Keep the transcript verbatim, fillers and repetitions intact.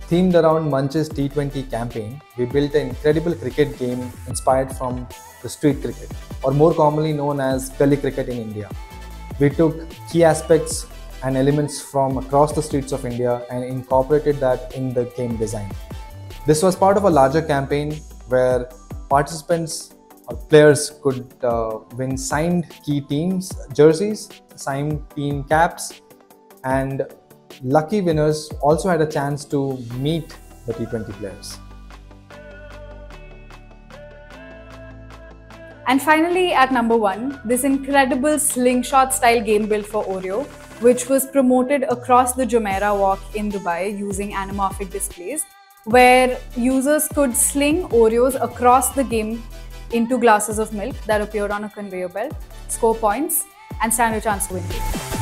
Themed around Munch's T twenty campaign, we built an incredible cricket game inspired from the street cricket, or more commonly known as gully cricket in India. We took key aspects and elements from across the streets of India and incorporated that in the game design. This was part of a larger campaign where participants or players could uh, win signed key teams jerseys, signed team caps, and lucky winners also had a chance to meet the T twenty players. And finally, at number one, this incredible slingshot style game built for Oreo, which was promoted across the Jumeirah Walk in Dubai using anamorphic displays, where users could sling Oreos across the game into glasses of milk that appeared on a conveyor belt, score points, and stand a chance to win.